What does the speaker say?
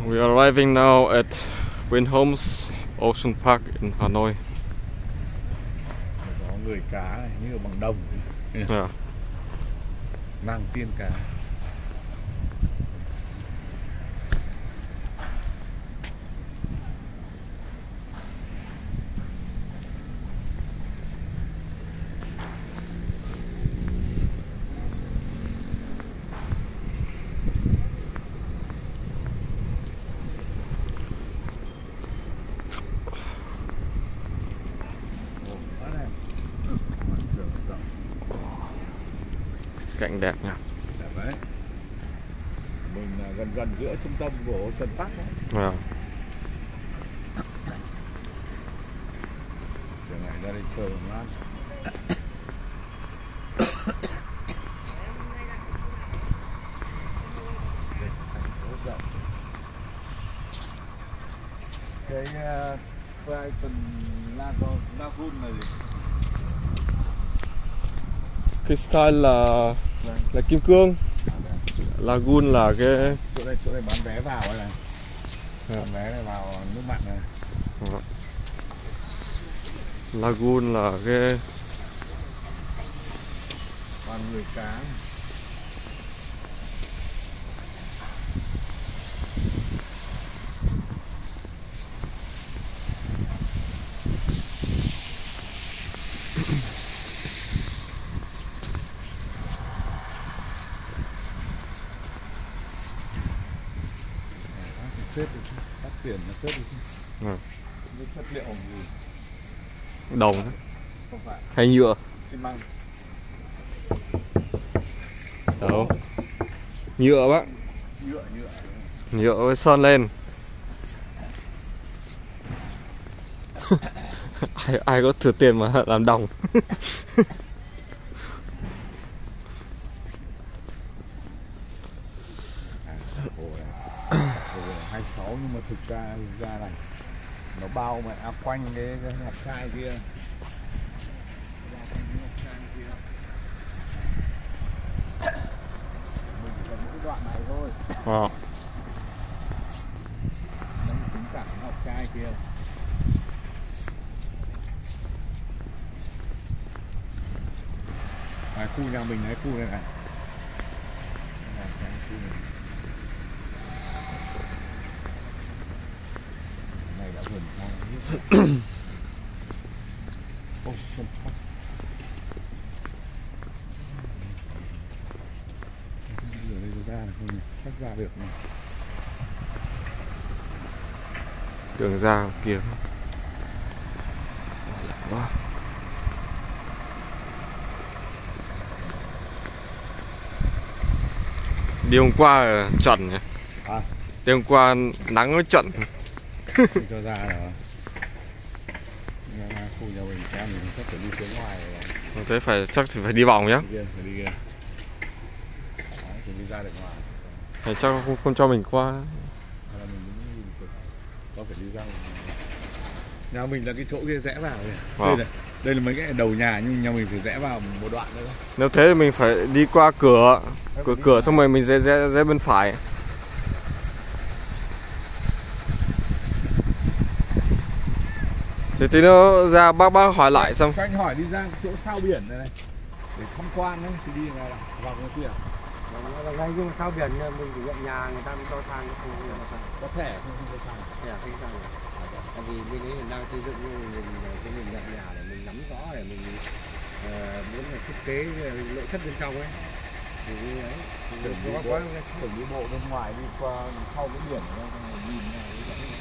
We are arriving now at Vinhomes Ocean Park in Hanoi. Có người cá này, như ở bằng đồng. Yeah. Mang tiên cá. Cảnh đẹp nha. Đẹp đấy. Mình gần giữa trung tâm của Ocean Park đấy. Yeah. Chiều này ra đây chơi mát. Cái Brighton Lagoon là gì? Cái style là kim cương. Lagoon là cái chỗ này bán vé vào đây này. Bán vé này vào nước mặn này. Lagoon là cái toàn người cá. Xếp đi, bắt tiền là xếp đi. Cái chất liệu gì? đồng Không phải. hay nhựa? Xi măng. Đâu? Nhựa bác. Nhựa với sơn lên. ai có thừa tiền mà làm đồng. 26 nhưng mà thực ra này nó bao mà quanh cái ngọc trai kia. Mình chỉ cần mỗi đoạn này thôi. Nó tính cả ngọc trai kia. Khu nhà mình đấy, khu này này. Này đã vườn xong. Ocean Park. Ở đây ra là không khách ra được này. Đường ra kia. Wow. Đi hôm qua chuẩn nhỉ? Đi hôm qua nắng nó chuẩn. Không cho ra rồi. Khu nhà mình xem mình chắc phải đi phía ngoài rồi. Thế chắc phải đi vòng nhá. Phải đi kia. Phải đi ra được ngoài. Thì chắc không cho mình qua. Là mình có phải đi ra ngoài. Nhà mình là cái chỗ kia rẽ vào kìa. Đây là mấy cái đầu nhà nhưng nhà mình phải rẽ vào một đoạn nữa. Nếu thế thì mình phải đi qua cửa. Cửa xong rồi mình rẽ bên phải. Thì tí nữa ra bác hỏi lại xong. Cho anh hỏi đi ra chỗ sau biển này để tham quan đấy, thì đi là vào cái kia. Là ngay nhưng sau biển mình chỉ nhận nhà người ta mới cho sang, không có thẻ không cho sang. Thẻ không sang. Tại vì bên đấy mình đang xây dựng nhưng mình nhận nhà để mình nắm rõ để mình muốn là thiết kế nội thất bên trong ấy. Thì như đấy. Có tổng đi bộ bên ngoài đi qua sau cái biển này nhìn